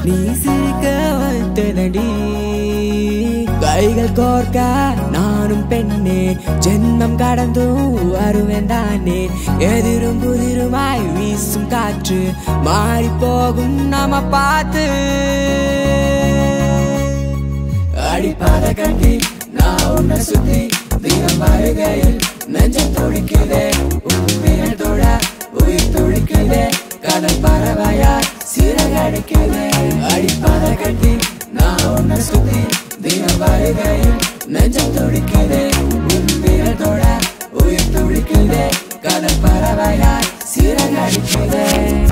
நீ சிரிக்க வைத்ததடி கைகள் கோர்க்க நானும் பெண்ணே ஜென்மம் கடந்தும் வருவேன் தானே எதிரும் புதிருமாய் வீசும் காற்று மாறி போகும் நாம பார்த்து அடிப்பாத கட்டி நான் உன்னை சுத்தி தினம் வருகையில் நெஞ்சம் துடிக்குதே உயிரோட உயிர் துடிக்குதே கடல் பறவையாய் சிறகடிக்குதே அடிப்பாத கட்டி நான் உன்னை சுத்தி தினம் வருகையில் நெஞ்சம் துடிக்குதே உயிரோட உயிர் துடிக்குதே கடல் பறவையாய் சிறகடிக்குதே